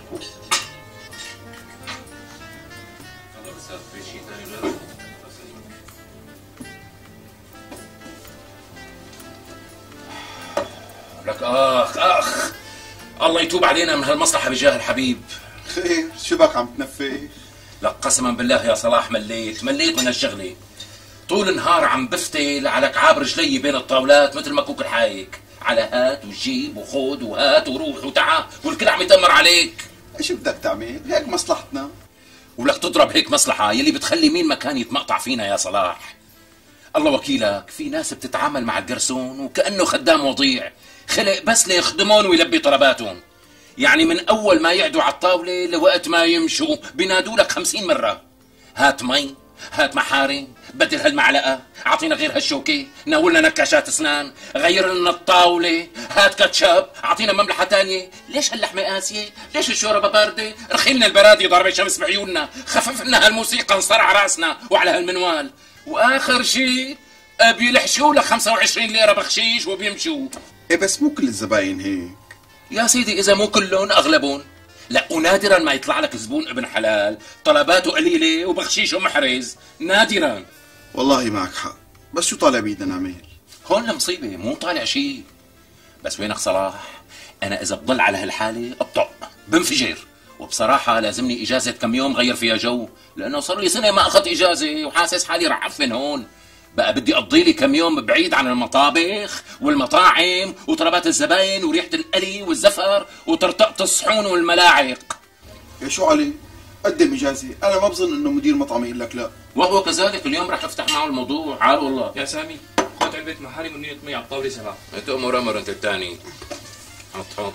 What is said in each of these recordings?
لك اخ الله يتوب علينا من هالمصلحة بجاه الحبيب. خير شو بك عم تنفخ؟ لك قسما بالله يا صلاح مليت من هالشغلة. طول النهار عم بفتل على كعاب رجلي بين الطاولات مثل مكوك الحايك، على هات وجيب وخود وهات وروح وتعا، والكل عم يتمر عليك. ايش بدك تعمل؟ هيك مصلحتنا. ولك تضرب هيك مصلحة يلي بتخلي مين مكان يتمقطع فينا يا صلاح. الله وكيلك في ناس بتتعامل مع القرصون وكأنه خدام وضيع، خلق بس ليخدمون ويلبي طلباتهم. يعني من أول ما يقعدوا على الطاولة لوقت ما يمشوا بينادوا لك 50 مرة: هات مي، هات محارم، بدل هالمعلقة، اعطينا غير هالشوكة، ناولنا نكاشات اسنان، غير لنا الطاولة، هات كاتشب، اعطينا مملحة تانية، ليش هاللحمة قاسية؟ ليش الشوربة باردة؟ رخي لنا البرادي ضربة شمس بعيوننا، خفف لنا هالموسيقى انصرع راسنا وعلى هالمنوال، واخر شيء بيلحشوا لك 25 ليرة بخشيش وبيمشوا. ايه بس مو كل الزباين هيك يا سيدي، اذا مو كلهم اغلبهم. لا، ونادرا ما يطلع لك زبون ابن حلال طلباته قليله وبخشيشه محرز، نادرا. والله معك حق، بس شو طالع بيدنا نعمل؟ هون المصيبه، مو طالع شيء. بس وينك صلاح؟ انا اذا بضل على هالحاله ابطأ بنفجر، وبصراحه لازمني اجازه كم يوم غير فيها جو، لانه صار لي سنه ما اخذت اجازه وحاسس حالي رح عفن هون. بقى بدي اقضي لي كم يوم بعيد عن المطابخ والمطاعم وطلبات الزباين وريحه القلي والزفر وطرطقه الصحون والملاعق. يا شو علي؟ قدم اجازه، انا ما بظن انه مدير مطعم يقول لك لا. وهو كذلك، اليوم رح افتح معه الموضوع. عال والله. يا سامي خذ علبة محارم ونية مي على الطاولة 7. تأمر امر انت الثاني. حط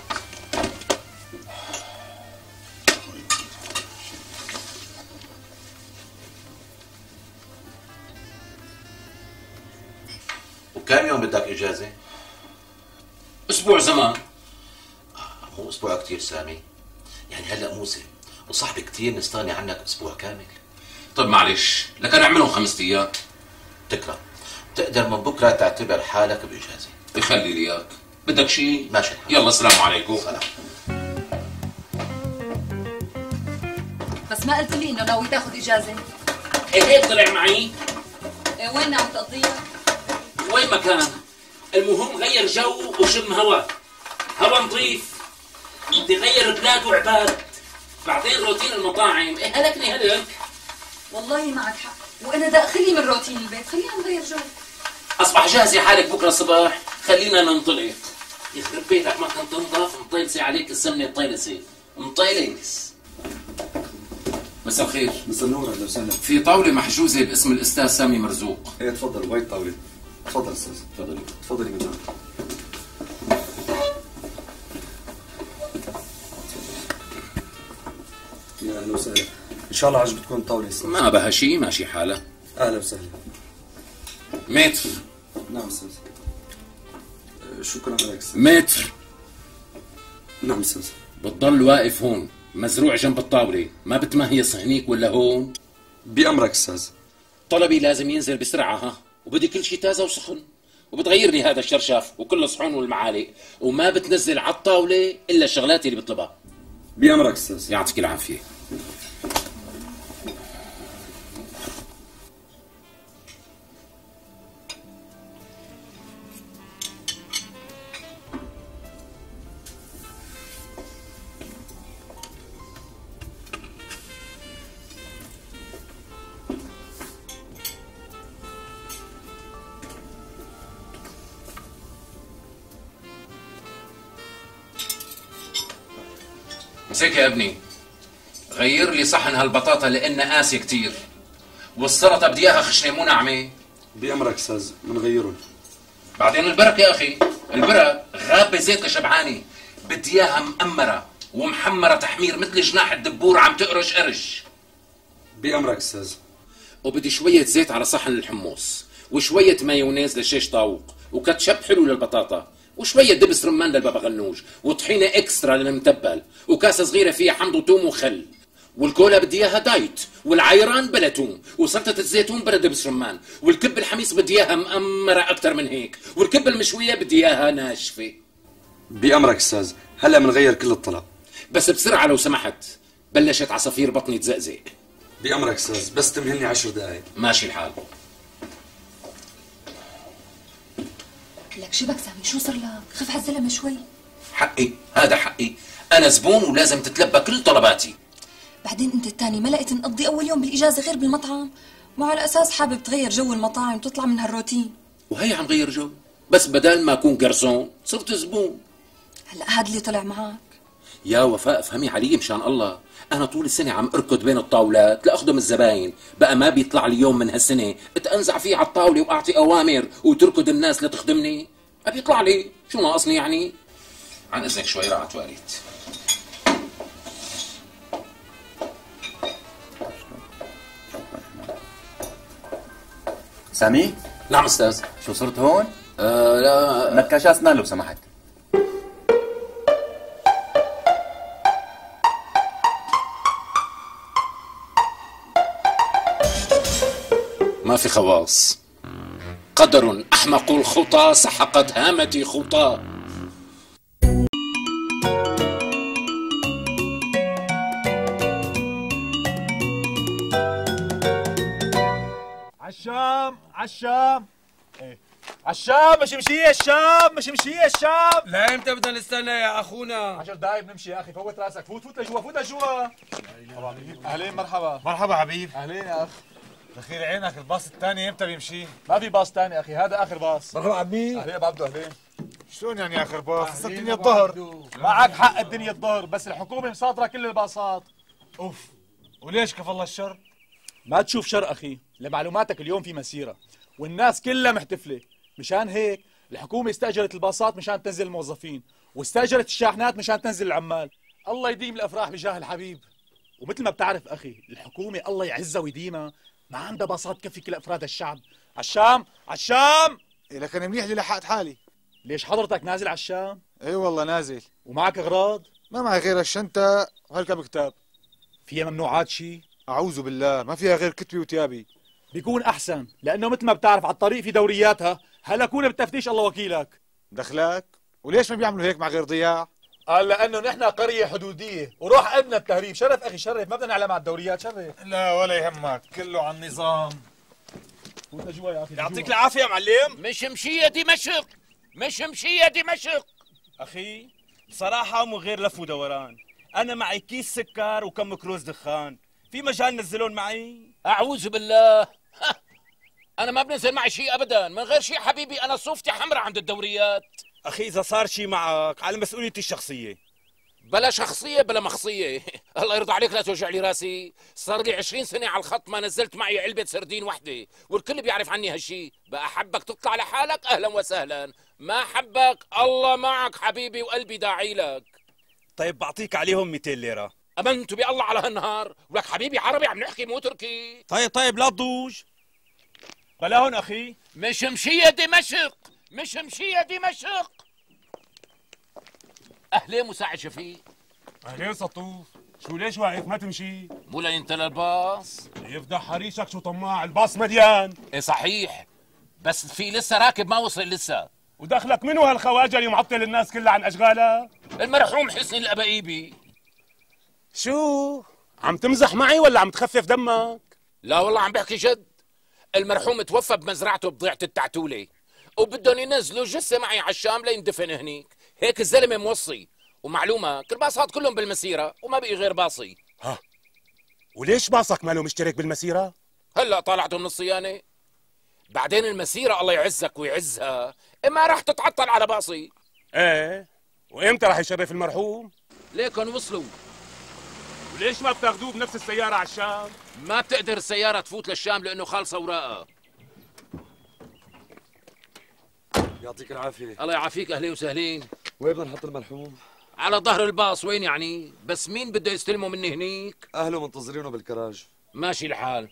وكم يوم بدك اجازه؟ اسبوع زمان. مو اسبوع كثير سامي، يعني هلا موسم وصاحبي كثير نستغني عنك اسبوع كامل. طيب معلش، لك نعملهم 5 ايام. تكرم، تقدر من بكره تعتبر حالك باجازه. يخلي لي اياك. بدك شيء؟ ماشي الحال. يلا السلام عليكم. سلام. بس ما قلت لي انه ناوي تاخذ اجازه. هيك طلع معي. وين ناوي تقضيها؟ وين ما كان، المهم غير جو وشم هوا نظيف. بدي غير بلاد وعباد. بعدين روتين المطاعم هلكني هلك. والله معك حق، وانا داخلي من روتين البيت، خلينا نغير جو. اصبح جاهزه حالك بكره الصبح، خلينا ننطلق. يخرب بيتك ما كنت تنظف، مطيلسي عليك السمنه الطيلسي، مطيلس. مساء الخير. مساء النور، اهلا وسهلا. في طاوله محجوزه باسم الاستاذ سامي مرزوق. ايه تفضل، وين الطاوله؟ تفضل استاذ. تفضلي. تفضلي مدام. يا اهلا وسهلا، ان شاء الله عجبتكم الطاوله استاذ. ما بها شيء، ماشي حالها. اهلا وسهلا. متر. نعم استاذ. شكرا عليك استاذ. متر. نعم استاذ. بتضل واقف هون مزروع جنب الطاوله، ما بتمهيص هنيك ولا هون. بأمرك استاذ. طلبي لازم ينزل بسرعه، ها، وبدي كل شيء تازه وسخن، وبتغير لي هذا الشرشاف وكل الصحون والمعالق، وما بتنزل على الطاوله الا الشغلات اللي بطلبها. بأمرك استاذ. يعطيك العافيه. مسك يا ابني، غير لي صحن هالبطاطا لانها قاسي كتير، والسلطه بدي اياها خشنه مو ناعمه. بأمرك استاذ، بنغيرهم. بعدين البرك يا اخي، البرك غابه زيت لشبعانه، بدي اياها مأمره ومحمره تحمير مثل جناح الدبور عم تقرش قرش. بأمرك استاذ. وبدي شويه زيت على صحن الحمص، وشويه مايونيز للشيش طاوق، وكاتشب حلو للبطاطا، وشويه دبس رمان للبابا غنوج، وطحينه اكسترا للمتبل، وكاسه صغيره فيها حمض وتوم وخل، والكولا بدي اياها دايت، والعيران بلا توم، وسلطه الزيتون بلا دبس رمان، والكب الحميص بدي اياها مأمره اكثر من هيك، والكب المشويه بدي اياها ناشفه. بأمرك استاذ، هلا بنغير كل الطلب. بس بسرعة لو سمحت، بلشت عصافير بطني تزقزق. بأمرك أستاذ، بس تمهلني 10 دقايق. ماشي الحال. لك شبك سامي، شو صار لك؟ خف على الزلمة شوي. حقي، هذا حقي، أنا زبون ولازم تتلبى كل طلباتي. بعدين انت التاني ما لقيت نقضي اول يوم بالاجازة غير بالمطعم؟ مو على اساس حابب تغير جو المطاعم وتطلع من هالروتين؟ وهي عم غير جو، بس بدل ما أكون قرصون صرت زبون. هلا هاد اللي طلع معك؟ يا وفاء افهمي علي مشان الله، أنا طول السنة عم أركض بين الطاولات لأخدم الزباين، بقى ما بيطلع لي يوم من هالسنة أتأنزع فيه على الطاولة وأعطي أوامر وتركض الناس لتخدمني؟ ما بيطلع لي، شو ناقصني يعني؟ عن إذنك شوي راعة تواليت. سامي؟ نعم أستاذ. شو صرت هون؟ لا نكاشات مان لو سمحت. ما في خواص. قدر أحمق الخطى سحقت هامتي خطى. عالشام عالشام ايه عالشام، مش مشي الشام، مش مشي الشام. لا امتى بدنا نستنى يا اخونا؟ 10 دقايق بنمشي يا اخي، فوت راسك، فوت لجوا، فوت لجوا. اهلين، مرحبا مرحبا حبيب. اهلين يا اخ. دخيل عينك، الباص الثاني امتى بيمشي؟ ما في باص ثاني اخي، هذا اخر باص. مرحبا عمي. اهلين ابو عبدو. اهلين. شلون يعني اخر باص؟ هسه الدنيا الظهر. معك حق، الدنيا الظهر، بس الحكومه مصادره كل الباصات. اوف، وليش كفى الله الشر؟ ما تشوف شر اخي، لمعلوماتك اليوم في مسيره والناس كلها محتفله، مشان هيك الحكومه استاجرت الباصات مشان تنزل الموظفين، واستاجرت الشاحنات مشان تنزل العمال. الله يديم الافراح بجاه الحبيب. ومثل ما بتعرف اخي، الحكومه الله يعزها ويديمها ما عندها باصات تكفي كل افراد الشعب. عالشام عالشام. إيه لكن منيح اللي لحقت حالي. ليش حضرتك نازل عالشام؟ اي والله نازل. ومعك اغراض؟ ما معي غير الشنطة وهالكم كتاب. فيها ممنوعات شي؟ اعوذ بالله، ما فيها غير كتبي وتيابي. بيكون احسن، لانه مثل ما بتعرف على الطريق في دورياتها، هلا كون بالتفتيش الله وكيلك. دخلك؟ وليش ما بيعملوا هيك مع غير ضياع؟ قال لانه نحن قريه حدوديه وروح ابنا التهريب. شرف اخي شرف، ما بدنا نعلم على الدوريات. شرف. لا ولا يهمك، كله عن نظام. فوت جوا يا اخي. يعطيك العافيه يا معلم. مش مشية دمشق، مش مشية دمشق. اخي بصراحه مو غير لف ودوران، انا معي كيس سكر وكم كروز دخان، في مجال نزلون معي؟ أعوذ بالله. أنا ما بنزل معي شيء أبدا، من غير شيء حبيبي، أنا صوفتي حمراء عند الدوريات. اخي اذا صار شيء معك على مسؤوليتي الشخصيه. بلا شخصية بلا مخصية. الله يرضى عليك لا توجع لي راسي، صار لي 20 سنة على الخط ما نزلت معي علبة سردين وحدة، والكل بيعرف عني هالشي. بقى حبك تطلع لحالك أهلا وسهلا، ما حبك الله معك حبيبي وقلبي داعي لك. طيب بعطيك عليهم 200 ليرة. أمنت بالله على هالنهار، ولك حبيبي عربي عم نحكي مو تركي. طيب لا تضوج. بلا هون اخي. مش مشية دمشق، مش مشية دمشق. أهلين مساعد شفيق. اهلين سطوف. شو ليش واقف ما تمشي؟ مو انت للباص؟ يفضح حريشك شو طماع، الباص مليان. ايه صحيح، بس في لسه راكب ما وصل لسه. ودخلك منو هالخواجه اللي معطل الناس كلها عن اشغالها؟ المرحوم حسني الأبايبي. شو؟ عم تمزح معي ولا عم تخفف دمك؟ لا والله عم بحكي جد. المرحوم توفى بمزرعته بضيعة التعتولة، وبدهم ينزلوا جثة معي على الشام ليندفن هنيك. هيك الزلمة موصي. ومعلومة الباصات كلهم بالمسيرة وما بقي غير باصي. ها، وليش باصك ماله مشترك بالمسيرة؟ هلا طالعته من الصيانة. بعدين المسيرة الله يعزك ويعزها اما راح تتعطل على باصي. ايه، وامتى راح يشرف المرحوم؟ ليكن وصلوا. وليش ما بتاخذوه بنفس السيارة على الشام؟ ما بتقدر السيارة تفوت للشام لأنه خالصة وراءها. يعطيك العافية. الله يعافيك. أهلين وسهلين. وين بدنا نحط المرحوم؟ على ظهر الباص. وين يعني؟ بس مين بده يستلمه مني هنيك؟ أهله منتظرينه بالكراج. ماشي الحال.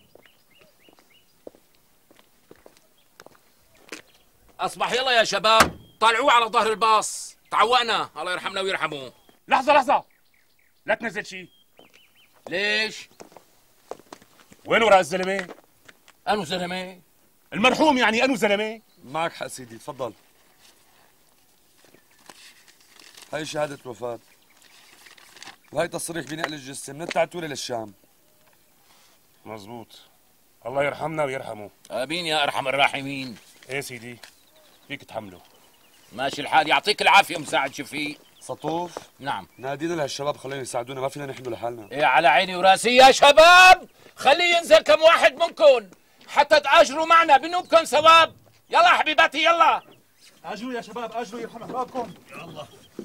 أصبح يلا يا شباب طالعوه على ظهر الباص، تعوقنا الله يرحمنا ويرحمه. لحظة لا تنزل شيء. ليش؟ وين وراء الزلمة؟ أنو زلمة؟ المرحوم يعني أنو زلمة؟ معك حق سيدي، تفضل. هاي شهادة الوفاة. وهي تصريح بنقل الجثة من التعتورة للشام. مزبوط. الله يرحمنا ويرحمه. امين يا ارحم الراحمين. ايه سيدي، فيك تحمله. ماشي الحال، يعطيك العافيه مساعد شفيق. سطوف، نعم. نادينا لهالشباب خلينا يساعدونا، ما فينا نحن لحالنا. ايه على عيني وراسي يا شباب، خليه ينزل كم واحد منكم حتى تآجروا معنا بنوبكم ثواب. يلا حبيباتي يلا. اجروا يا شباب اجروا يرحم احبابكم. يلا.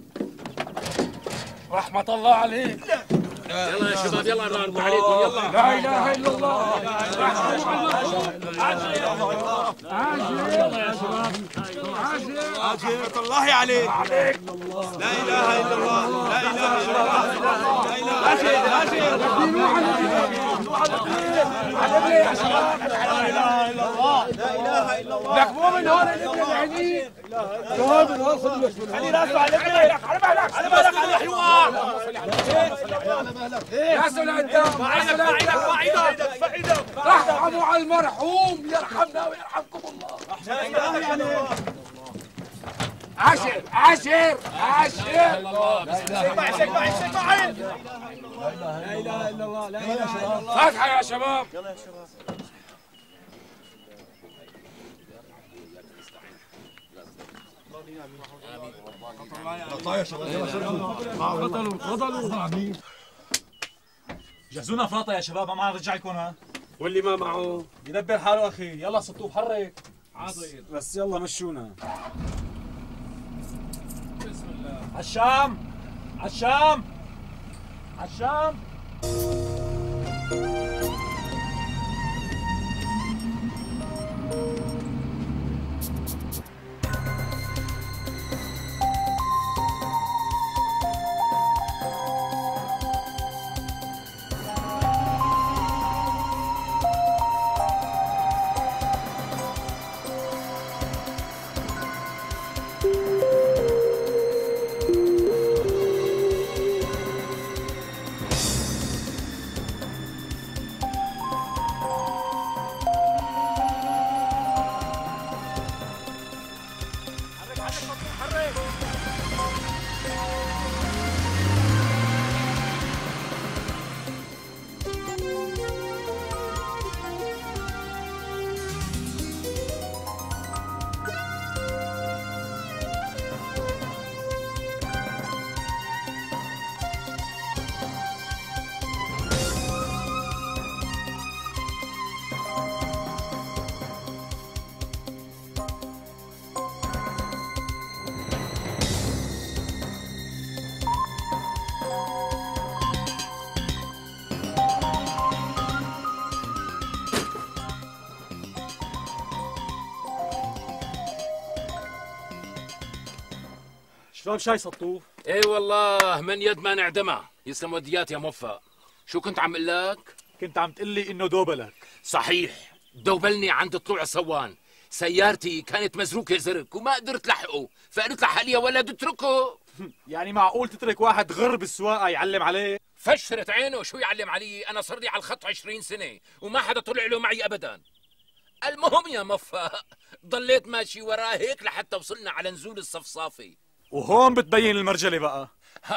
رحمة الله عليك. يلا يا شباب يلا نرضى عليكم يلا. لا اله الا الله. عاجل يلا يا شباب. عاجل الله عليك. لا اله الا الله. لا اله الا الله. لا اله الا الله. لا اله الا الله. لك مو من هون اللي العينين. خلي راسه على بالك على بالك على بالك على الحوار. يا سلام رحموا على المرحوم يرحمنا ويرحمكم الله. عاشر عاشر عاشر. لا اله الا الله. لا اله الا الله. فاتحة يا شباب. يلا يا شباب. جهزونا فراطه يا شباب، ما معنا نرجع لكم. ها واللي ما معه يدبر حاله اخي. يلا سطوف حرك. حاضر بس يلا مشونا. بسم الله. عالشام عالشام عالشام. شلون شاي سطوف؟ اي والله من يد ما نعدمها. يسلم وديات يا موفق. شو كنت عم اقول لك؟ كنت عم تقول لي انه دوبلك. صحيح، دوبلني عند طلوع الصوان. سيارتي كانت مزروكه زرق وما قدرت لحقه، فقلت لحالي ولد اتركه. يعني معقول تترك واحد غر بالسواقه يعلم عليه؟ فشرت عينه، شو يعلم علي؟ انا صار لي على الخط 20 سنه وما حدا طلع له معي ابدا. المهم يا موفق، ضليت ماشي وراه هيك لحتى وصلنا على نزول الصفصافي. وهون بتبين المرجله بقى.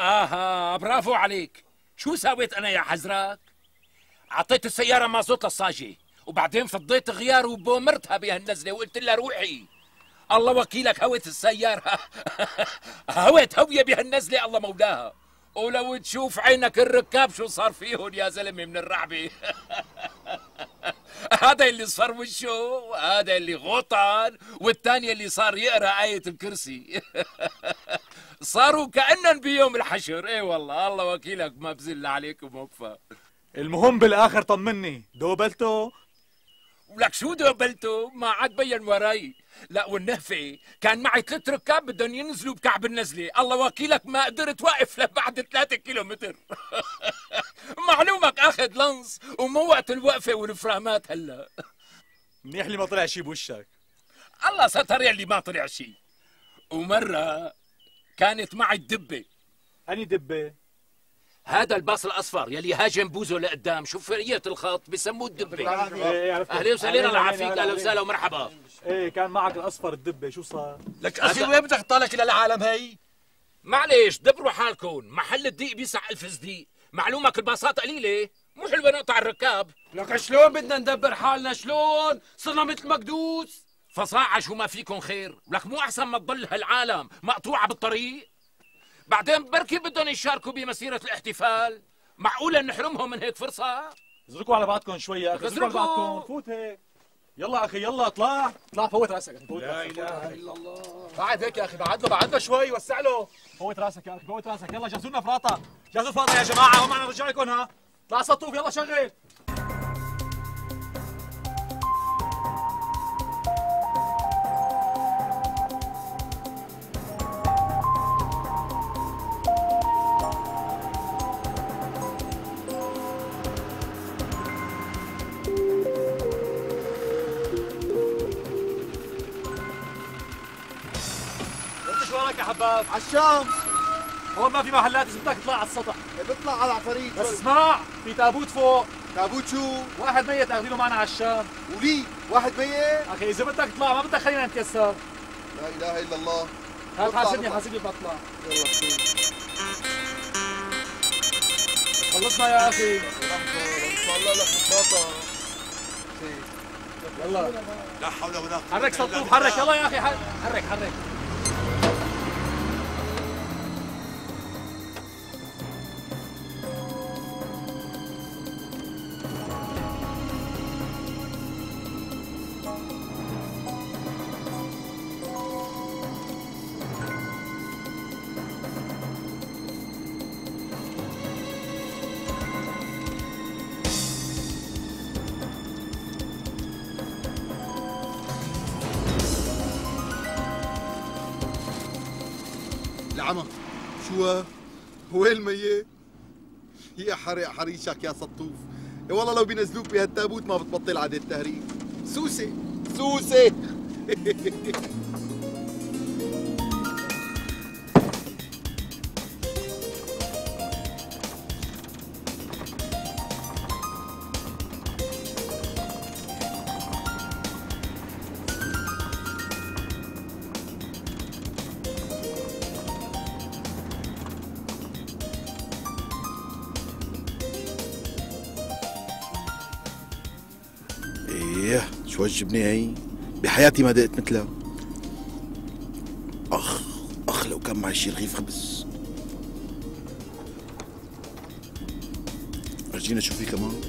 ها برافو عليك. شو سويت انا يا حزراك؟ عطيت السياره مازوت للصاجي وبعدين فضيت غيار وبومرتها بهالنزله وقلت لها روحي. الله وكيلك هويت السياره هويت هويه بهالنزله الله مولاها. ولو تشوف عينك الركاب شو صار فيهم يا زلمه من الرعبه. هذا اللي صار وشه، هذا اللي غطن، والثاني اللي صار يقرا آية الكرسي. صاروا كأنن بيوم الحشر. اي والله الله وكيلك ما بزل عليكم وفا. المهم بالاخر طمني، دوبلته؟ ولك شو دوبلته؟ ما عاد بين وراي. لا والنهفة كان معي 3 ركاب بدهم ينزلوا بكعب النزلة، الله وكيلك ما قدرت واقف لبعد 3 كيلومتر. معلومك اخذ لنص ومو وقت الوقفة والفرامات هلا. منيح اللي ما طلع شي بوشك. الله ستر يلي ما طلع شي. ومرة كانت معي الدبة. أني دبة؟ هذا الباص الاصفر يلي هاجم بوزه لقدام، شوف فرقية الخط بسموه الدبة. اهلا وسهلا الله يعافيك. اهلا وسهلا ومرحبا. ايه كان معك الاصفر الدبة، شو صار؟ لك اخي وين بدك تطالك الى العالم هي؟ معليش دبروا حالكم، محل الدقيق بيسع 1000 صديق، معلومك الباصات قليلة، مو حلوة نقطع الركاب. لك شلون بدنا ندبر حالنا؟ شلون؟ صرنا مثل مكدوس. فصاعة شو ما فيكم خير، لك مو أحسن ما تضل هالعالم مقطوعة بالطريق؟ بعدين بركي بدهم يشاركوا بمسيرة الاحتفال، معقولة نحرمهم من هيك فرصة؟ ازركوا على بعضكم شوي يا اخي، ازركوا على بعضكم، فوت هيك. يلا اخي يلا اطلع، اطلع فوت راسك اخي، فوت لا اله الا الله. بعد هيك يا اخي، بعد له شوي، وسع له. فوت راسك يا اخي، فوت راسك، يلا جهزوا لنا فراطه، جهزوا فراطه يا جماعه، ومعنا رجالكم ها. اطلع سطوف يلا شغل. يا حباب على الشام. هون ما في محلات، اذا بدك تطلع على السطح. بيطلع على العفاريت. بس اسمع، في تابوت فوق. تابوت شو؟ واحد ميت اخذينه معنا على الشام. ولي واحد ميت؟ اخي اذا بدك تطلع ما بدك خلينا نتكسر. لا اله الا الله. هات حاسبني بطلع. يلا خلصنا يا اخي. والله لك بساطة. يلا لا حول ولا قوة. حرك سطوف، حرك يلا يا اخي، حرك. العمى شو وين الميت؟ يا حرق حريشك يا سطوف. يا والله لو بينزلوك بهالتابوت ما بتبطل عاد التهريب. سوسه ايه شو هالجبنة هي؟ بحياتي ما دقت مثلها. اخ لو كان معي شي رغيف خبز. ارجينا شو في كمان.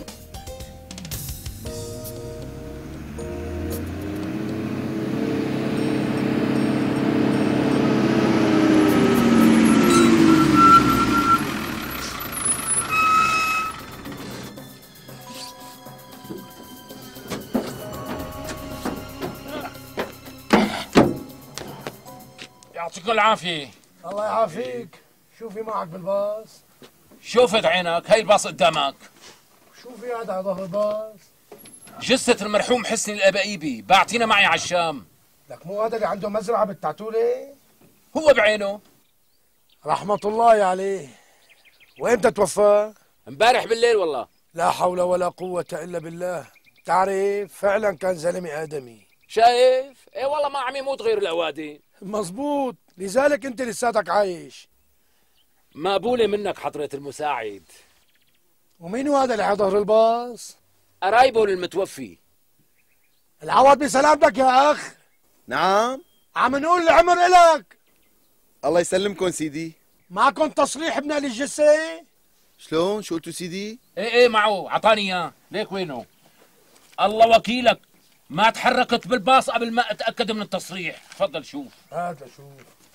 يعطيكم العافية. الله يعافيك. شو في معك بالباص؟ شوفت عينك، هي الباص قدامك. شو في هذا على ظهر الباص؟ جثة المرحوم حسني الأبايبي، بعتينا معي على الشام. لك مو هذا اللي عنده مزرعة بالتعتولة؟ هو بعينه. رحمة الله عليه. وإمتى توفى؟ امبارح بالليل والله. لا حول ولا قوة إلا بالله. تعرف فعلا كان زلمة آدمي. شايف؟ ايه والله ما عم يموت غير الأوادي. مزبوط، لذلك أنت لساتك عايش. مقبولة منك حضرة المساعد. ومين هو هذا اللي على ظهر الباص؟ قرايبه للمتوفي. العوض بسلامتك يا أخ. نعم. عم نقول العمر إلك. الله يسلمكم سيدي. معكم تصريح بنقل الجثة؟ شلون؟ شو قلتوا سيدي؟ ايه معه، عطاني اياه، ليك وينه؟ الله وكيلك، ما تحركت بالباص قبل ما اتاكد من التصريح. تفضل شوف. هذا شوف.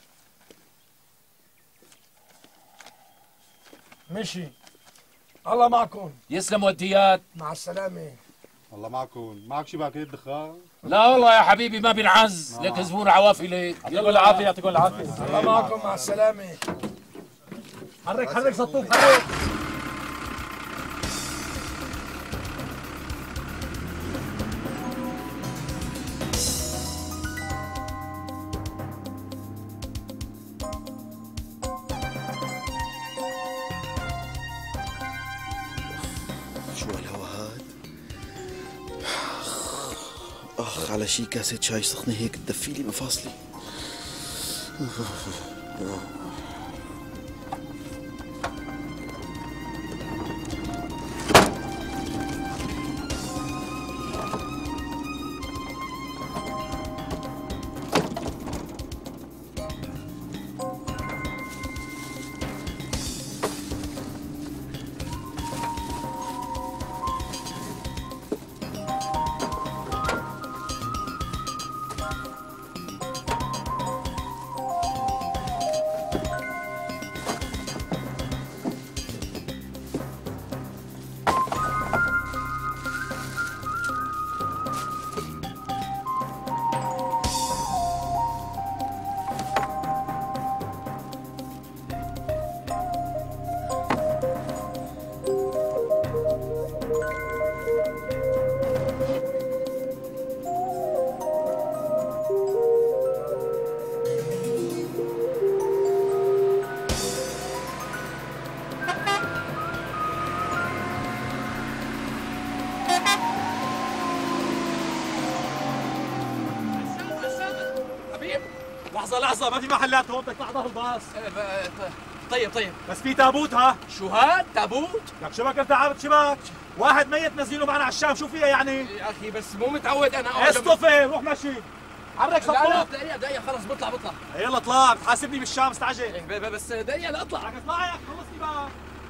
مشي. الله معكم. يسلم وديات. مع السلامة. الله معكم. معك شي باكيت دخان؟ لا والله يا حبيبي ما بينعز، لك زبون عوافي ليك. يعطيكم العافية، يعطيكم العافية. الله معكم، مع السلامة. حرك سطوف، حرك. شو هالهوا هاد؟ على شي كاسة شاي سخنة هيك تدفي لي مفاصلي. لحظة ما في محلات هون، بدك تحضر الباص. طيب بس في تابوت. ها شو هاد تابوت؟ لك شبك انت عابد شبك، واحد ميت نزيله معنا على الشام، شو فيها يعني؟ يا اخي بس مو متعود انا. اصطفي روح مشي، حرك صفوف. لا دقيقة خلص بطلع. يلا اطلع، بتحاسبني بالشام، استعجل. بس دقيقة لا اطلع. لك اطلع يا اخي، خلصني بقى.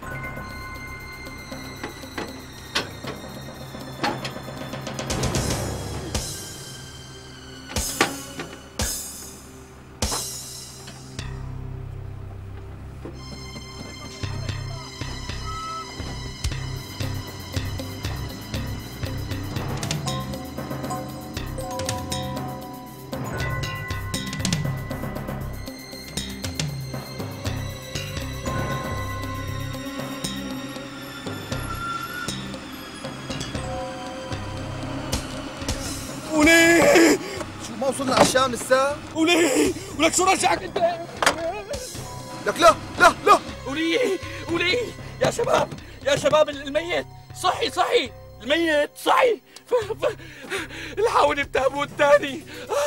شو ما وصلنا على الشام لسه؟ ولك شو رجعك انت؟ لك لا لا لا ولي يا شباب الميت صحي الميت صحي. الحقوني بتابوت تاني.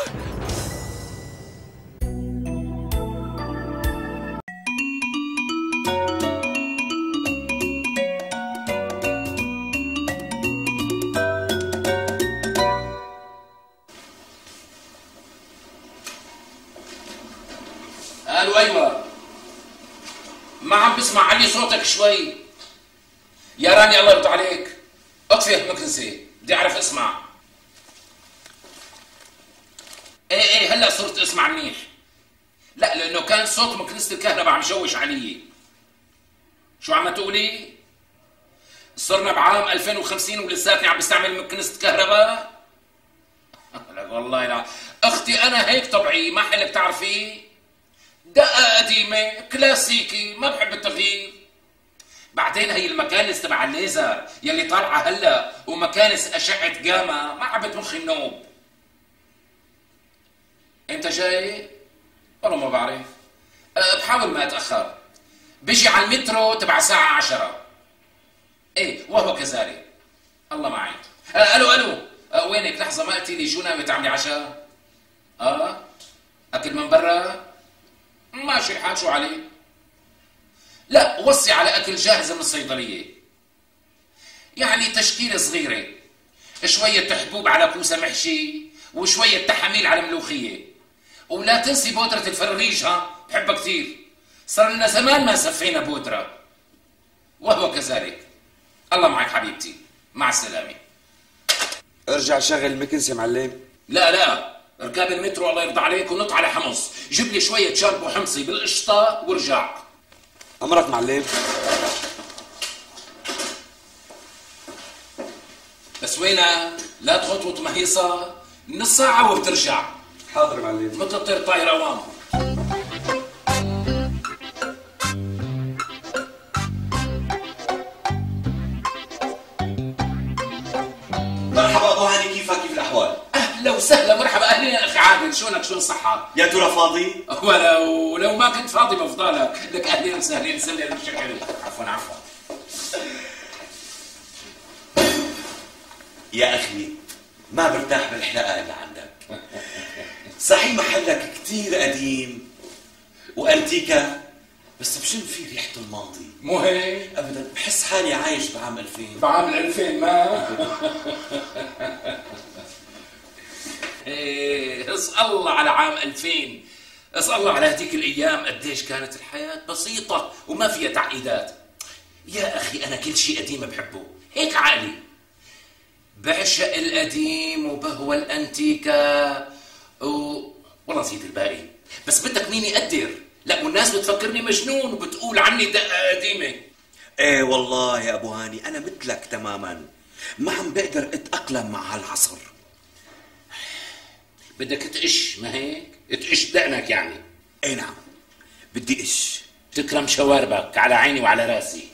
قالوا ايوه، ما عم بسمع. علي صوتك شوي يا راني، الله يرضى عليك. اطفي المكنسه، بدي اعرف اسمع. ايه هلا صرت اسمع منيح. لا لانه كان صوت مكنسه الكهرباء عم يشوش علي. شو عم تقولي؟ صرنا بعام 2050 ولساتني عم بستعمل مكنسه كهرباء؟ لك والله لا اختي، انا هيك طبعي، ما حلك تعرفي. دقة قديمة كلاسيكي، ما بحب التغيير. بعدين هي المكانس تبع الليزر يلي طالعة هلا، ومكانس أشعة جاما، ما عبت مخي النوب. انت جاي؟ والله ما بعرف. بحاول ما اتأخر. بيجي على المترو تبع الساعة 10. ايه وهو كذلك. الله معي. الو وينك؟ لحظة، ما قلتي لي شو ناوي تعملي عشاء؟ اكل من برا؟ ماشي الحال، شو عليه؟ لا وصي على اكل جاهز من الصيدليه، يعني تشكيله صغيره، شويه حبوب على كوسه محشي، وشويه تحاميل على ملوخيه، ولا تنسي بودره الفرغيج. بحبها كثير، صار لنا زمان ما سفينا بودره. وهو كذلك. الله معك حبيبتي، مع السلامه. ارجع شغل المكنسه معلم. لا اركاب المترو الله يرضى عليك ونط على حمص، جيب لي شويه شرب وحمصي بالقشطه وارجع. امرك معلم. بس وينك؟ لا تخطوط مهيصه، نص ساعه وبترجع. حاضر معلم. مثل الطير طاير اوام. مرحبا ابو هاني، كيف الاحوال؟ اهلا وسهلا، مرحبا، اهلين اخي عادل، شلونك؟ شلون الصحه؟ يا ترى فاضي؟ ولو ما كنت فاضي بفضلك، لك اهلين وسهلين، سلم بالشكل. عفوا يا اخي ما برتاح بالحلقه اللي عندك. صحيح محلك كثير قديم وانتيكا، بس بشم فيه ريحه الماضي. مو هيك؟ ابدا، بحس حالي عايش بعام 2000. بعام 2000 ما ايه، اسأل الله على عام 2000. اسأل الله على هذيك الايام قديش كانت الحياة بسيطة وما فيها تعقيدات. يا اخي انا كل شيء قديم بحبه، هيك عقلي. بعشق القديم وبهوى الانتيكا والله نسيت الباقي. بس بدك مين يقدر؟ لا والناس بتفكرني مجنون وبتقول عني دقة قديمة. ايه والله يا ابو هاني، انا مثلك تماما، ما عم بقدر اتأقلم مع هالعصر. بدك تقش، ما هيك؟ تقش دقنك يعني. اي نعم، بدي قش. تكرم شواربك، على عيني وعلى راسي.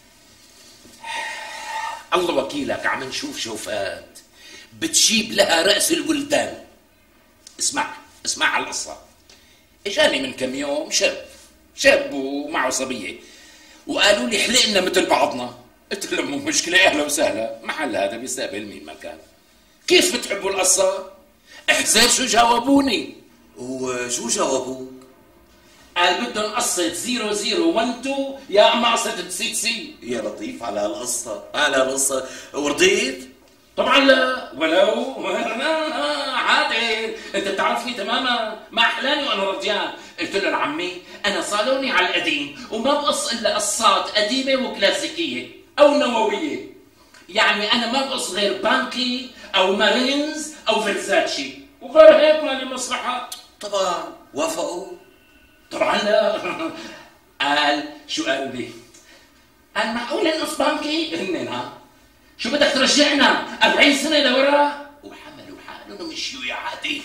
الله وكيلك، عم نشوف شوفات بتشيب لها رأس الولدان. اسمع على القصة. اجاني من كم يوم شاب ومعه صبية، وقالوا لي حلقنا مثل بعضنا. قلت لهم مو مشكلة، اهلا وسهلا، محل هذا بيستقبل مين ما كان. كيف بتحبوا القصة؟ احزر شو جاوبوني. وشو جاوبوك؟ قال بدهم قصة 0012 يا اما قصة سي. يا لطيف على هالقصة ورضيت؟ طبعا لا، ولو عادل انت بتعرفني تماما، ما احلاني وانا رضيان. قلت له لعمي انا صالوني على القديم وما بقص الا قصات قديمه وكلاسيكيه او نوويه. يعني انا ما بقص غير بانكي او مارينز او فيرزاتشي، وغير هيك مالي مصلحه. طبعا وافقوا؟ طبعا لا. قال شو قالوا لي؟ قال معقول نقص بانكي؟ هننا شو بدك ترجعنا 40 سنه لورا؟ وحملوا حالهم ومشيوا يا عادل.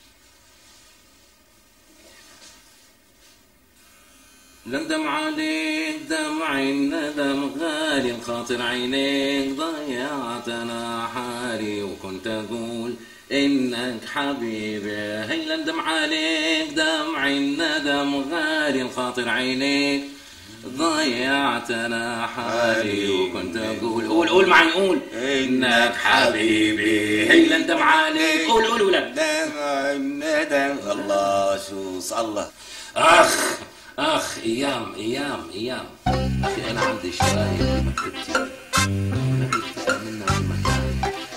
لندم عليك دمع الندم غالي خاطر عينيك ضيعتنا حالي وكنت اقول انك حبيبي. هي لندم عليك دمع الندم غالي خاطر عينيك ضيعتنا حالي وكنت اقول قول معي قول انك حبيبي. هي لندم عليك قول ولا دمع الندم. الله شو صلى. اخ ايام اخي انا عندي شاي بمكتبتي منها المكان.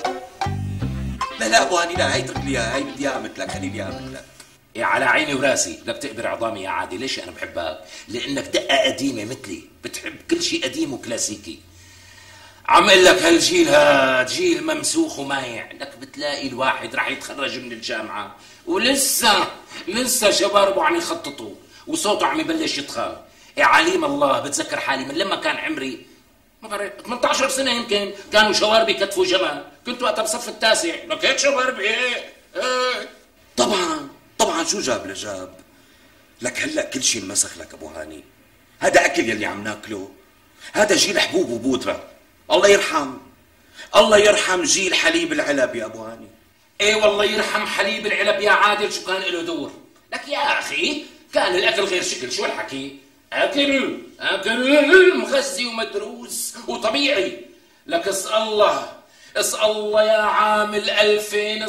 لا ابو هاني لا، هي اترك لي اياها، هي بدي اياها مثلك، خلي لي اياها مثلك. إيه على عيني وراسي، لك تقبر عظامي يا عادي. ليش انا بحبك؟ لانك دقه قديمه مثلي، بتحب كل شيء قديم وكلاسيكي. عم اقول لك هالجيل هاد جيل ممسوخ ومايع. لك بتلاقي الواحد راح يتخرج من الجامعه ولسه شباربه عم يخططوا وصوته عم يبلش يتخان. إيه عليم الله بتذكر حالي من لما كان عمري ما بعرف 18 سنه يمكن كانوا شواربي كتفوا جمل. كنت وقتها بصف التاسع. لك هيك شواربي ايه. طبعا شو جاب لجاب. لك هلا كل شيء انمسخ لك ابو هاني. هذا اكل يلي عم ناكله، هذا جيل حبوب وبودره. الله يرحم جيل حليب العلب يا ابو هاني. ايه والله يرحم حليب العلب يا عادل، شو كان له دور. لك يا اخي كان الاكل غير شكل. شو الحكي؟ اكل مخزي ومدروس وطبيعي. لك اسال الله يا عام 2000،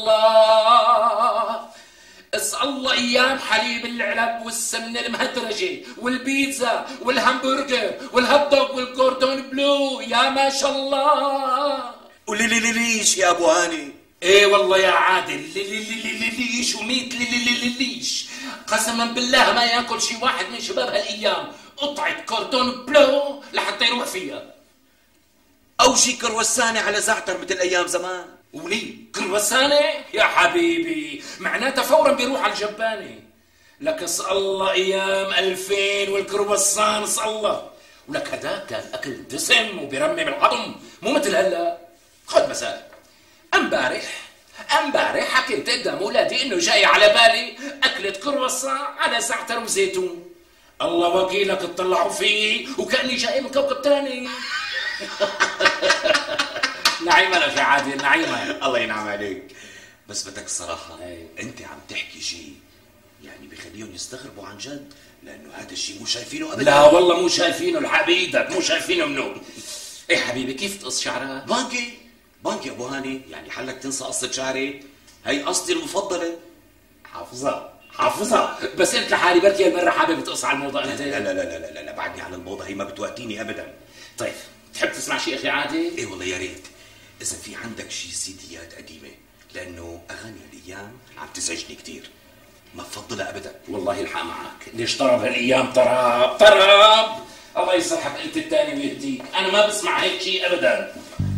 اسال الله ايام حليب العلب والسمنه المهدرجه والبيتزا والهمبرجر والهوت دوغ والكوردون بلو. يا ما شاء الله. وليش يا ابو هاني؟ ايه والله يا عادل ليش وميت ليش. قسما بالله ما ياكل شي واحد من شباب هالايام قطعه كوردون بلو لحتى يروح فيها، او شي كروسانه على زعتر مثل ايام زمان. ولي كروسانه يا حبيبي معناتها فورا بيروح على الجبانه. لك اسال الله ايام 2000 والكروسان اسال الله. ولك هذاك كان اكل دسم وبيرمي بالعظم، مو مثل هلا. خذ مثال، امبارح حكيت قدام اولادي انه جاي على بالي اكله كروسان على زعتر وزيتون. الله وكيلك اطلعوا فيه وكاني جاي من كوكب ثاني. نعيمة لك يا عادل، نعيمة. الله ينعم عليك. بس بدك الصراحة انت عم تحكي شيء يعني بخليهم يستغربوا عن جد، لانه هذا الشيء مو شايفينه ابدا. لا والله مو شايفينه، الحق بايدك مو شايفينه منو. ايه حبيبي كيف تقص شعرها؟ بانكي ابو هاني. يعني حلك تنسى قصة شعري؟ هي قصتي المفضلة. حافظها بس انت لحالي بركي هالمرة حابب تقص على الموضة انت. لا بعدني عن الموضة، هي ما بتوقتيني ابدا. طيب تحب تسمع شيء اخي عادل؟ ايه والله يا ريت. اذا في عندك شي سيديات قديمة، لانه اغاني هالايام عم تزعجني كثير، ما بفضلها ابدا. والله الحق معك. ليش طرب هالايام؟ طرب الله يصلحك انت الثاني ويهديك. انا ما بسمع هيك شيء ابدا.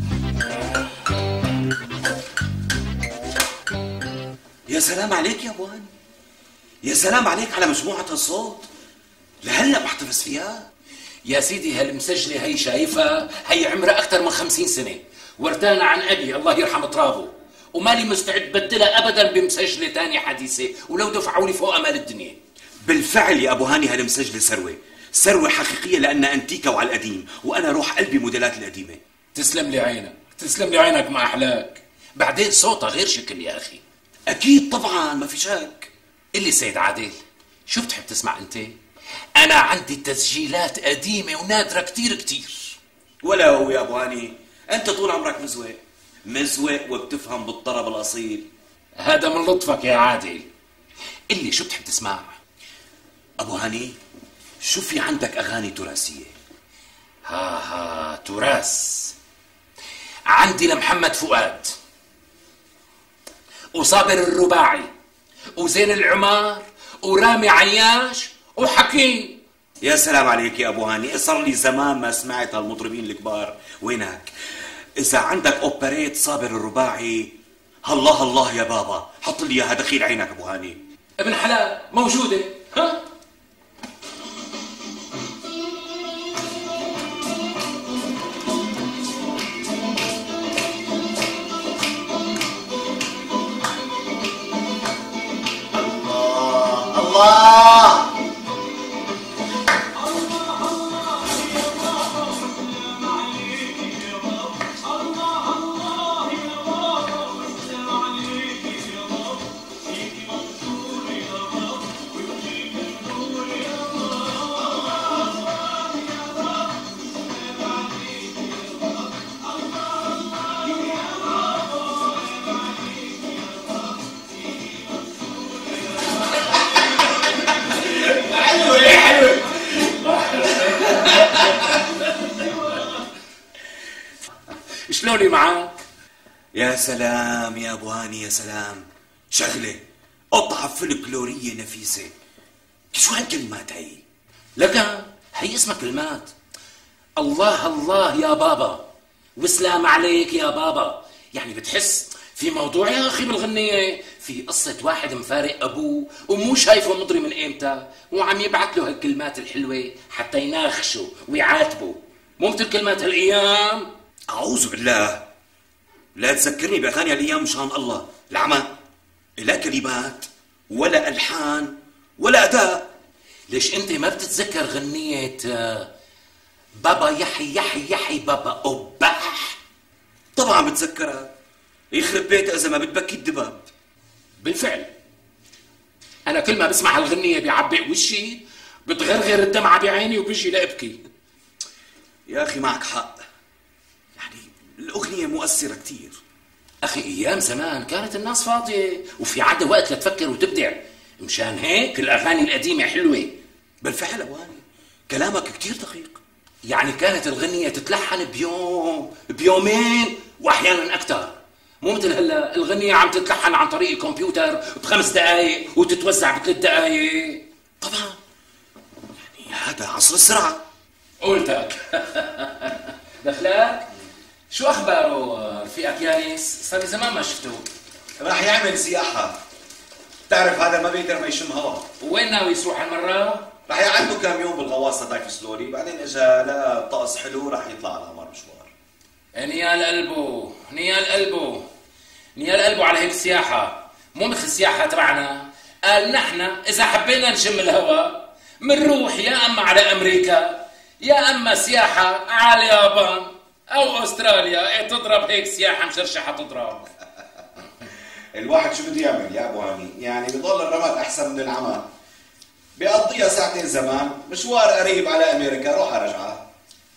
يا سلام عليك يا ابو هاني، يا سلام عليك على مجموعة الصوت. لهلا محتفظ فيها يا سيدي. هالمسجلة هي شايفها، هي عمرها أكثر من 50 سنة، ورثانا عن أبي الله يرحم ترابه، ومالي مستعد بدلها أبدا بمسجلة تانية حديثة ولو دفعوا لي فوق أمال الدنيا. بالفعل يا أبو هاني هالمسجلة ثروة حقيقية، لأنها أنتيكة وعلى القديم، وأنا روح قلبي موديلات القديمة. تسلم لي عينك ما أحلاك. بعدين صوتها غير شكل يا أخي. أكيد طبعا ما في شك. اللي سيد عادل شو بتحب تسمع أنت؟ أنا عندي تسجيلات قديمة ونادرة كتير. ولو يا أبو هاني أنت طول عمرك مزوق وبتفهم بالطرب الأصيل. هذا من لطفك يا عادل. اللي شو بتحب تسمع؟ ابو هاني، شو في عندك اغاني تراثيه؟ ها تراث. عندي لمحمد فؤاد وصابر الرباعي وزين العمار ورامي عياش وحكيم. يا سلام عليك يا ابو هاني، صار لي زمان ما سمعت هالمطربين الكبار. وينك؟ اذا عندك اوبريت صابر الرباعي، الله الله يا بابا، حط لي اياها دخيل عينك ابو هاني. ابن حلال موجوده. ها الله شلوني معك؟ يا سلام يا ابو هاني، يا سلام. شغله قطعه فلكلوريه نفيسه. شو هالكلمات هي؟ لك هي اسمها كلمات. الله الله يا بابا وسلام عليك يا بابا. يعني بتحس في موضوع يا اخي بالغنية، في قصة واحد مفارق ابوه ومو شايفه مضري من ايمتى وعم يبعث له هالكلمات الحلوة حتى يناخشه ويعاتبه. مو مثل كلمات هالايام. اعوذ بالله، لا تذكرني باغاني الايام مشان الله. العمى لا كلمات ولا الحان ولا اداء. ليش انت ما بتتذكر غنية بابا يحي يحي يحي بابا أبح؟ طبعا بتذكرها. يخرب بيتها اذا ما بتبكي الدباب. بالفعل انا كل ما بسمع هالغنية بيعبق وشي، بتغرغر الدمعة بعيني وبيجي لأبكي. يا اخي معك حق، يعني الاغنية مؤثرة كتير. اخي ايام زمان كانت الناس فاضية وفي عندها وقت لتفكر وتبدع، مشان هيك الاغاني القديمة حلوة. بالفعل اواني، كلامك كتير دقيق. يعني كانت الغنية تتلحن بيوم بيومين واحيانا اكثر، مو مثل هلا الغنية عم تتلحن عن طريق الكمبيوتر ب5 دقائق وتتوزع ب3 دقائق. طبعا يعني هذا عصر السرعة. قلتك. دخلك شو اخباره رفيقك يانس؟ صار لي زمان ما شفته. راح يعمل سياحة. بتعرف هذا ما بيقدر ما يشم هوا. وين ناوي يروح هالمرة؟ راح يقعد له كم يوم بالغواصة ضيف سلوري، بعدين اجا لا طقس حلو راح يطلع على القمر مشوار. نيال قلبه نيال قلبه نيال قلبه على هيك سياحة، مو مثل السياحة تبعنا. قال نحن إذا حبينا نشم الهواء منروح يا أما على أمريكا يا أما سياحة على اليابان أو أستراليا. تضرب هيك سياحة مشرشحة تضرب. الواحد شو بده يعمل يا ابو هاني؟ يعني بضل الرماد احسن من العمى. بيقضيها ساعتين زمان، مشوار قريب على امريكا، روحها رجعه.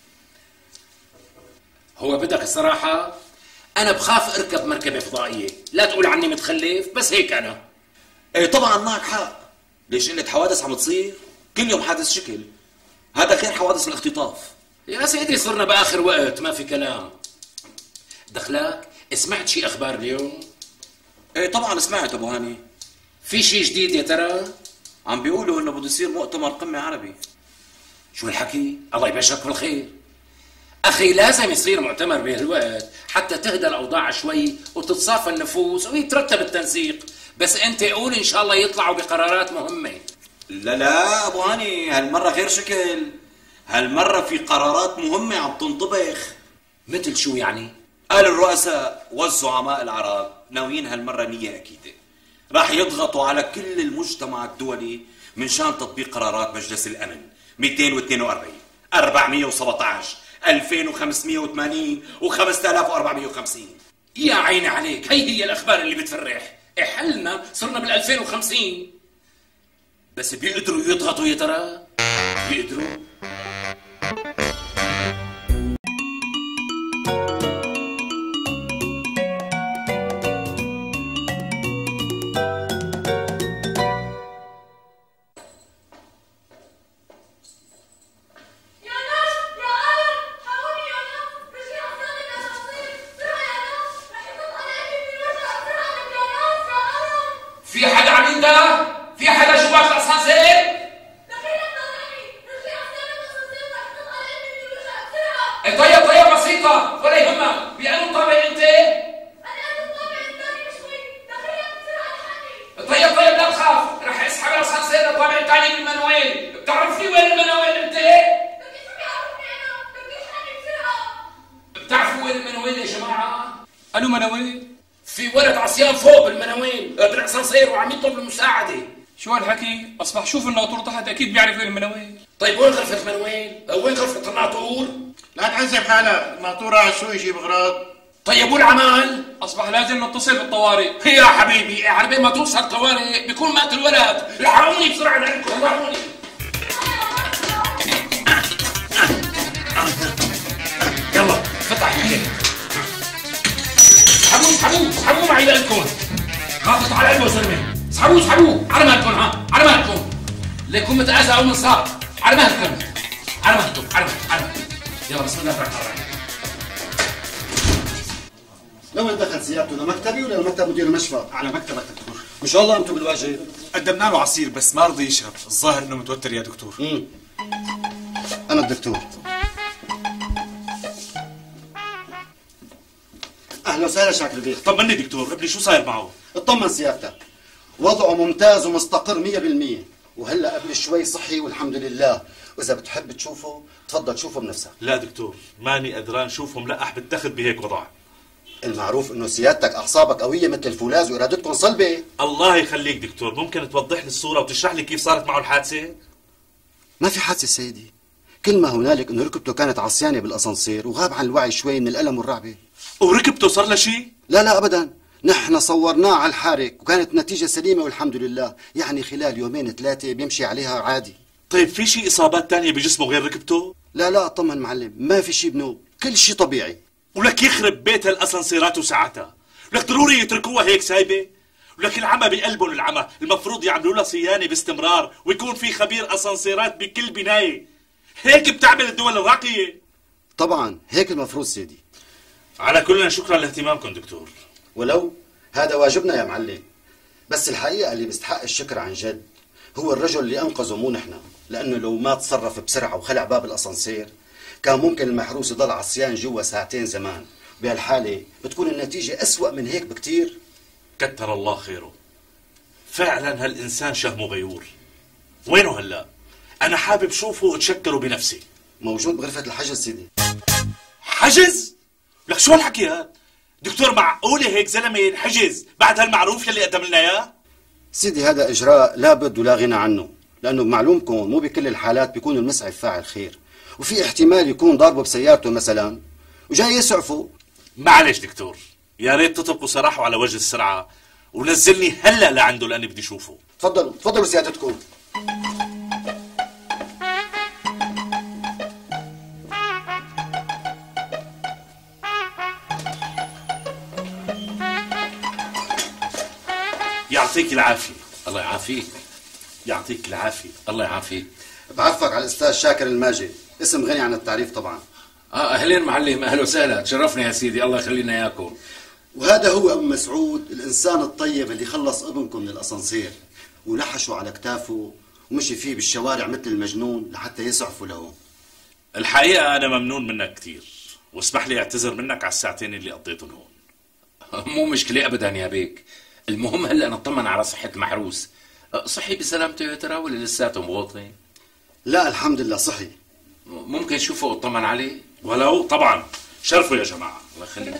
هو بدك الصراحة أنا بخاف أركب مركبة فضائية، لا تقول عني متخلف، بس هيك أنا. ايه طبعا معك حق. ليش قلة حوادث عم تصير؟ كل يوم حادث شكل. هذا غير حوادث الاختطاف. يا سيدي صرنا بآخر وقت ما في كلام. دخلك سمعت شي أخبار اليوم؟ ايه طبعا سمعت ابو هاني. في شي جديد يا ترى؟ عم بيقولوا انه بده يصير مؤتمر قمة عربي. شو الحكي؟ الله يبشرك بالخير. أخي لازم يصير مؤتمر بهالوقت حتى تهدى الأوضاع شوي وتتصافى النفوس ويترتب التنسيق. بس أنت قول إن شاء الله يطلعوا بقرارات مهمة. لا ابو هاني، هالمرة غير شكل. هالمرة في قرارات مهمة عم تنطبخ. مثل شو يعني؟ قال الرؤساء والزعماء العرب ناويين هالمرة نية أكيدة. راح يضغطوا على كل المجتمع الدولي من شان تطبيق قرارات مجلس الأمن 242 417 2580 و5450. يا عيني عليك، هي الأخبار اللي بتفرح. حلنا صرنا بال2050. بس بيقدروا يضغطوا يا ترى؟ بيقدروا؟ طيب بسيطة ولا يهمك. بأنو طابع أنت؟ أنا الطابع الثاني شوي، دخيل بسرعة الحقي. طيب لا تخاف، رح اسحب الأسانسير الطابع الثاني بالمنويل. بتعرفني وين المنويل أنت؟ بدي شو بيعرفني أنا؟ بدي الحقي بسرعة. بتعرفوا وين المنويل يا جماعة؟ أنو منويل؟ في ولد عصيان فوق بالمنويل بالأسانسير وعم يطلب المساعدة. شو هالحكي؟ أصبح شوف الناطور تحت أكيد بيعرف وين المنويل. طيب وين غرفة المنويل؟ وين غرفة الناطور؟ لا تحزب حالك، الناطور على السوق يجيب اغراض. طيب والعمل؟ أصبح لازم نتصل بالطوارئ. يا حبيبي على ما توصل الطوارئ بيكون مات الولد. الحقوني بسرعة لعندكم، الحقوني. يلا فتح الحكي. اسحبوه معي لكم. خافت على قلبه زلمه. اسحبوه على مهلكم. ها على مهلكم. ليكون متأذى او منصاب. على مهلكم. على مهلكم. يلا بسم الله الرحمن الرحيم. لوين دخل سيارته؟ لمكتبي ولا لمكتب مدير المشفى؟ على مكتبك دكتور. ان شاء الله انتم بالواجب. قدمنا له عصير بس ما رضي يشرب، الظاهر انه متوتر يا دكتور. انا الدكتور. اهلا وسهلا شاكر بيه. طمني دكتور، ابني شو صاير معه؟ اطمن سيادتك، وضعه ممتاز ومستقر 100%، وهلا قبل شوي صحي والحمد لله، واذا بتحب تشوفه تفضل شوفه بنفسك. لا دكتور، ماني قدران شوفه ملقح بالتخت بهيك وضع. المعروف انه سيادتك اعصابك قويه مثل الفولاذ وارادتكم صلبه. الله يخليك دكتور، ممكن توضح لي الصوره وتشرح لي كيف صارت معه الحادثه؟ ما في حادثه سيدي، كل ما هنالك انه ركبته كانت عصيانه بالاسانسير وغاب عن الوعي شوي من الالم والرعبه. وركبته صار له شيء؟ لا ابدا، نحن صورناه على الحارق وكانت نتيجه سليمه والحمد لله، يعني خلال 2-3 بيمشي عليها عادي. طيب في شيء اصابات تانية بجسمه غير ركبته؟ لا اطمن معلم، ما في شيء بنوب، كل شيء طبيعي. ولك يخرب بيت الاسانسيرات وساعتها، ولك ضروري يتركوها هيك سايبه؟ ولك العمى بقلبهم العمى، المفروض يعملوا لها صيانه باستمرار ويكون في خبير اسانسيرات بكل بنايه. هيك بتعمل الدول الراقيه. طبعا هيك المفروض سيدي. على كلنا شكرا لاهتمامكم دكتور. ولو هذا واجبنا يا معلم، بس الحقيقه اللي بيستحق الشكر عن جد هو الرجل اللي انقذه مو نحن، لانه لو ما تصرف بسرعه وخلع باب الاسانسير كان ممكن المحروس يضل عصيان جوا ساعتين زمان، بهالحاله بتكون النتيجه اسوأ من هيك بكتير. كتر الله خيره، فعلا هالانسان شهمه غيور. وينه هلا؟ انا حابب شوفه واتشكره بنفسي. موجود بغرفه الحجز سيدي. حجز؟ لك شو هالحكي هاد؟ دكتور معقوله هيك زلمه ينحجز بعد هالمعروف يلي قدم لنا اياه؟ سيدي هذا اجراء لا بد ولا غنى عنه، لانه بمعلومكم مو بكل الحالات بيكون المسعف فاعل خير، وفي احتمال يكون ضاربه بسيارته مثلا وجاي يسعفه. معلش دكتور، يا ريت تطلقوا سراحه على وجه السرعه ونزلني هلا لعنده لاني بدي اشوفه. تفضلوا سيادتكم. يعطيك العافيه. الله يعافيك. يعطيك العافيه. الله يعافيك. بعرفك على الاستاذ شاكر الماجد، اسم غني عن التعريف طبعا. اهلين معلم، اهلا وسهلا، تشرفنا يا سيدي، الله يخلينا اياكم. وهذا هو ابو مسعود، الانسان الطيب اللي خلص ابنكم من الاسانسير ولحشوا على كتافه ومشي فيه بالشوارع مثل المجنون لحتى يسعفوا له. الحقيقه انا ممنون منك كثير، واسمح لي اعتذر منك على الساعتين اللي قضيتهم هون. مو مشكله ابدا يا بيك، المهم هلا نطمن على صحه المحروس. صحي بسلامته يا ترى ولا لساته مغوطن؟ لا الحمد لله صحي. ممكن اشوفه واطمن عليه؟ ولو طبعا، شرفوا يا جماعه. الله يخليك.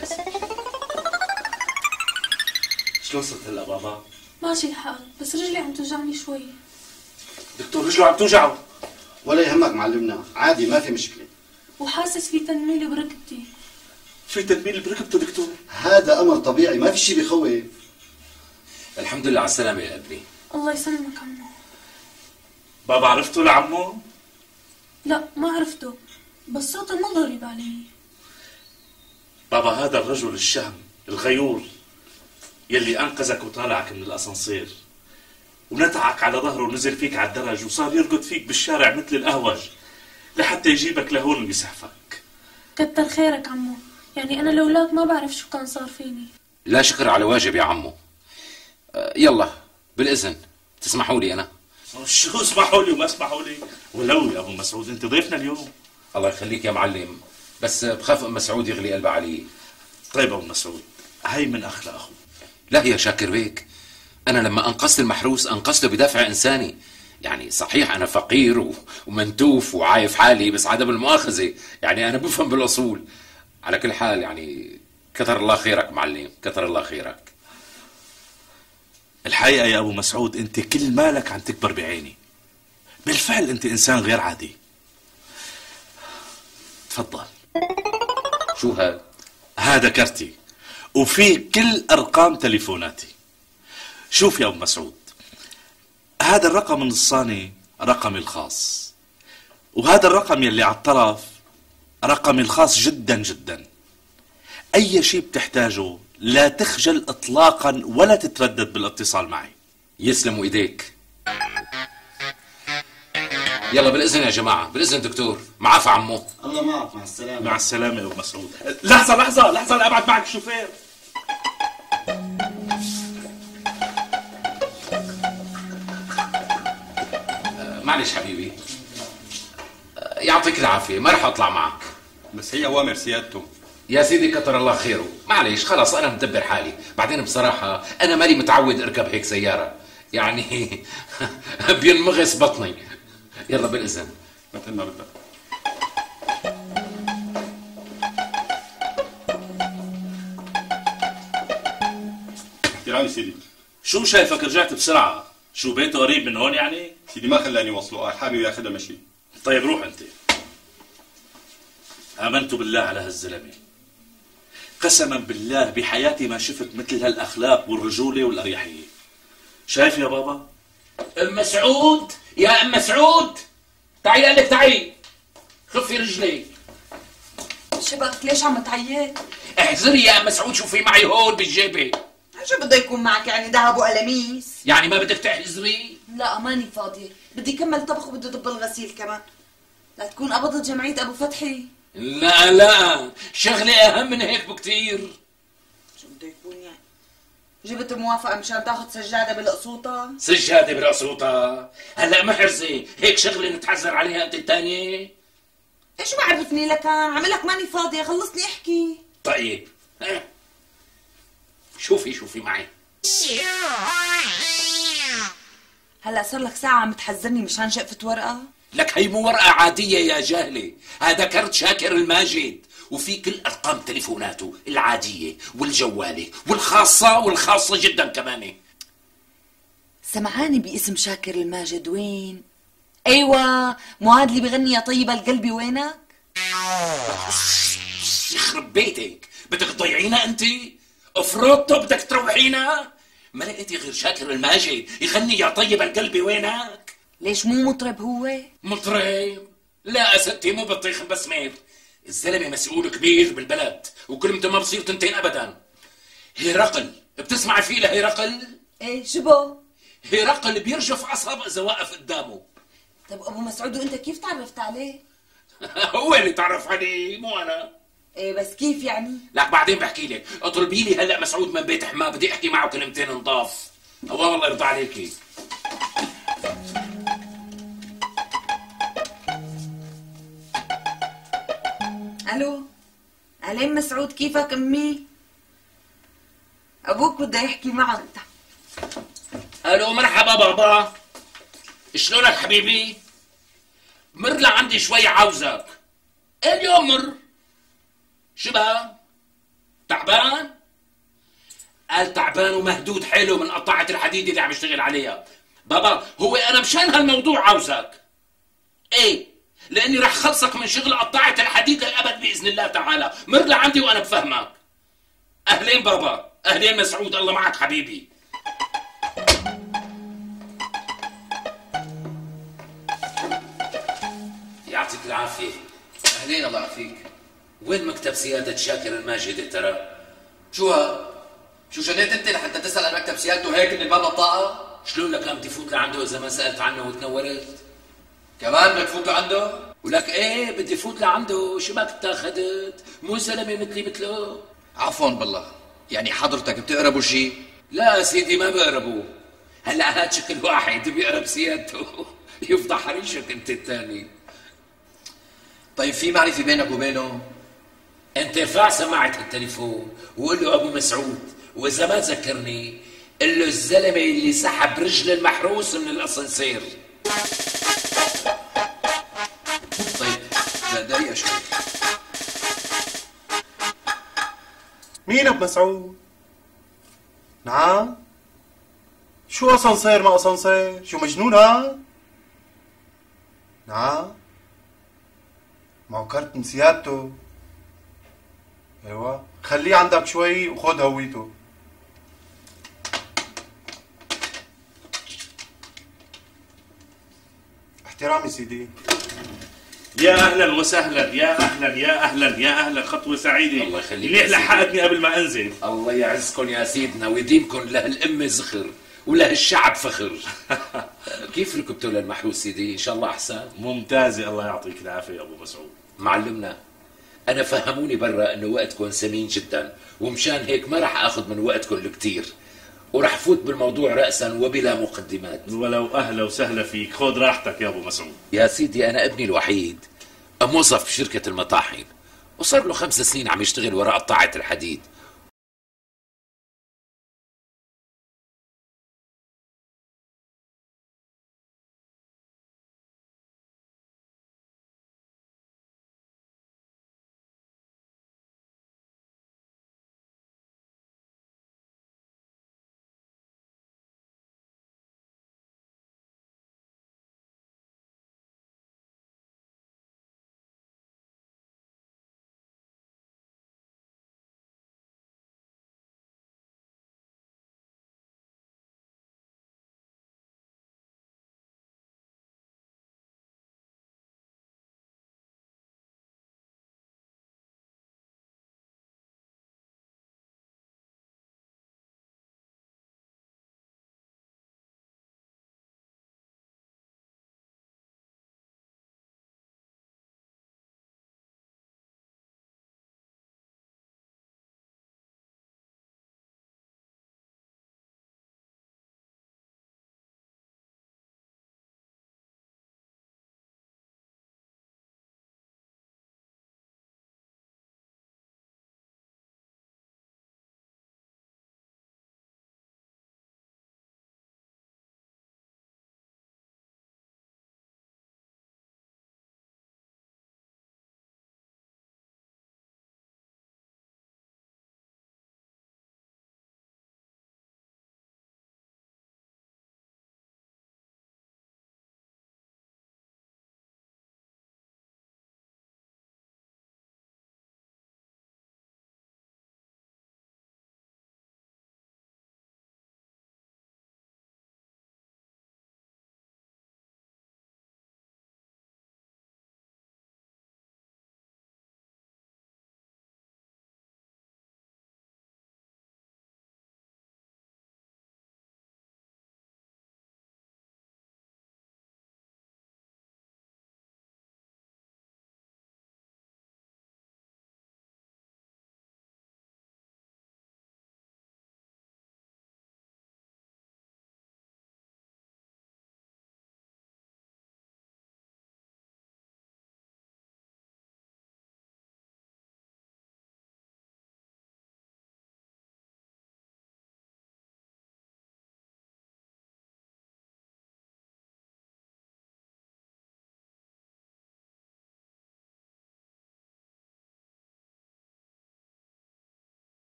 شلون صرت هلا بابا؟ ماشي الحال، بس رجلي عم توجعني شوي. دكتور رجله عم توجعه. ولا يهمك معلمنا، عادي ما في مشكله. وحاسس في تنميل بركبتي. في تنميل بركبته دكتور؟ هذا امر طبيعي، ما في شيء بيخوف. الحمد لله على السلامه يا ابني. الله يسلمك عمو. بابا عرفته لعمو؟ لا ما عرفته، بس صوته ما غريب علي. بابا هذا الرجل الشهم الغيور يلي انقذك وطالعك من الاسانسير ونتعك على ظهره ونزل فيك على الدرج وصار يرقد فيك بالشارع مثل الاهوج لحتى يجيبك لهون ويسحفك. كتر خيرك عمو، يعني انا لولاك ما بعرف شو كان صار فيني. لا شكر على واجب يا عمو. يلا بالاذن تسمحوا لي انا. شو اسمحوا لي وما اسمحوا لي؟ ولو يا ابو مسعود انت ضيفنا اليوم. الله يخليك يا معلم، بس بخاف ام مسعود يغلي قلبها علي. طيب ابو مسعود، هي من اخ لاخو. لا يا شاكر بيك، انا لما انقذت المحروس انقذته بدافع انساني. يعني صحيح انا فقير ومنتوف وعايف حالي، بس عدم المؤاخذه يعني انا بفهم بالاصول. على كل حال يعني كثر الله خيرك معلم، كثر الله خيرك. الحقيقة يا أبو مسعود أنت كل مالك عم تكبر بعيني. بالفعل أنت إنسان غير عادي. تفضل. شو هذا؟ هذا كرتي وفيه كل أرقام تليفوناتي. شوف يا أبو مسعود، هذا الرقم النصاني رقمي الخاص، وهذا الرقم يلي على الطرف رقمي الخاص جدا جدا. أي شيء بتحتاجه لا تخجل إطلاقا ولا تتردد بالاتصال معي. يسلموا إيديك. يلا بالإذن يا جماعة، بالإذن دكتور. معافى عمو. الله معك، مع السلامة. مع السلامة يا أبو مسعود. لحظة لحظة لحظة، لأبعت معك الشوفير. معلش حبيبي، يعطيك العافية، ما رح أطلع معك. بس هي أوامر سيادته. يا سيدي كتر الله خيره، معلش خلاص أنا مدبر حالي. بعدين بصراحة أنا مالي متعود أركب هيك سيارة، يعني بينمغص بطني. يلا بالإذن. مثل ما بدك. احترامي سيدي. شو شايفك رجعت بسرعة؟ شو بيته قريب من هون يعني؟ سيدي ما خلاني وصله، حابب ياخذها مشي. طيب روح أنت. آمنت بالله على هالزلمة، قسما بالله بحياتي ما شفت مثل هالأخلاق والرجولة والأريحية. شايف يا بابا؟ ام مسعود، يا ام مسعود تعي قال لك تعي، خفي رجلي. شبك ليش عم تعيط؟ احذري يا ام مسعود، شوفي معي هون بالجيبه. شو بده يكون معك يعني، ذهب وقلميس؟ يعني ما بدك تحذري؟ لا ماني فاضية، بدي كمل طبخ وبده دب الغسيل كمان. لا تكون قبضت جمعية أبو فتحي. لا شغلة أهم من هيك بكتير. شو بده يكون يعني؟ جبت موافقة مشان تاخذ سجادة بالقصوطة؟ سجادة بالقصوطة؟ هلا محرزة، هيك شغلة نتحذر عليها أنت الثانية؟ ايش ما عرفني لك، عملك ماني فاضية، خلصني احكي. طيب شوفي معي. هلا صار لك ساعة عم تحذرني مشان شقفة ورقة؟ لك هي مو ورقة عادية يا جاهلة، هذا كرت شاكر الماجد وفي كل أرقام تليفوناته العادية والجوالة والخاصة جدا كمان. سمعاني باسم شاكر الماجد وين؟ ايوه، مو هاد اللي بغني يا طيبة القلبي وينك؟ يخرب بيتك، بدك تضيعينا انت؟ افرضته بدك تروحينا؟ ما لقيتي غير شاكر الماجد يغني يا طيب القلب وينك؟ ليش مو مطرب هو؟ مطرب؟ لا ستي، مو بطيخ بسمير. الزلمه مسؤول كبير بالبلد وكلمته ما بصير تنتين ابدا. هرقل، بتسمعي فيه لهرقل؟ ايه شبو؟ هرقل بيرجف عصب اذا واقف قدامه. طب ابو مسعود وانت كيف تعرفت عليه؟ هو اللي تعرف عليه مو انا. ايه بس كيف يعني؟ لك بعدين بحكي لك، اطلبي لي هلا مسعود من بيت حماه، بدي احكي معه كلمتين نضاف. الله يرضى عليكي. الو، اهلين مسعود، كيفك امي؟ ابوك بده يحكي معك. الو مرحبا بابا، شلونك حبيبي؟ مر لعندي شوي عاوزك. اليوم مر. شبه تعبان؟ قال تعبان ومهدود حيله من قطاعة الحديد اللي عم يشتغل عليها. بابا هو انا مشان هالموضوع عاوزك. ايه لاني رح خلصك من شغل قطاعة الحديد للابد باذن الله تعالى. مر لعندي وانا بفهمك. اهلين بابا، اهلين مسعود، الله معك حبيبي. يعطيك العافية. اهلين الله يعافيك. وين مكتب سيادة شاكر الماجد ترى؟ شو شديت انت لحتى تسأل عن مكتب سيادته هيك من باب الطاقة؟ شلون لك عم تفوت لعنده اذا ما سألت عنه وتنورت؟ كمان بدك تفوت لعنده؟ ولك ايه بدي فوت لعنده، شو بك اتاخدت؟ مو زلمة مثلي مثله؟ عفوا بالله، يعني حضرتك بتقربوا شيء؟ لا سيدي ما بقربوا. هلا هاد شكل واحد بيقرب سيادته يفضح ريشك انت الثاني. طيب في معرفة بينك وبينه؟ انت ارفع سماعة التليفون وقول له ابو مسعود، واذا ما ذكرني قل له الزلمه اللي سحب رجل المحروس من الاسانسير. طيب دقيقة شوي. مين ابو مسعود؟ نعم؟ شو اسانسير ما اسانسير؟ شو مجنون ها؟ نعم؟ معه كارت من سيادته. ايوه خليه عندك شوي وخذ هويته. احترامي سيدي. يا اهلا وسهلا، يا اهلا يا اهلا يا اهلا، خطوه سعيده. الله يخليك. منيح لحقتني قبل ما انزل. الله يعزكم يا سيدنا ويديمكم لهالامه زخر ولهالشعب فخر. كيف ركبتوا للمحروس سيدي؟ ان شاء الله احسن. ممتازه، الله يعطيك العافيه يا ابو مسعود. معلمنا انا فهموني برا انه وقتكم ثمين جدا، ومشان هيك ما راح اخذ من وقتكم الكثير، وراح فوت بالموضوع رأسا وبلا مقدمات. ولو اهلا وسهلا فيك، خذ راحتك يا ابو مسعود. يا سيدي انا ابني الوحيد موظف بشركة المطاحن، وصار له 5 سنين عم يشتغل وراء قطاعة الحديد،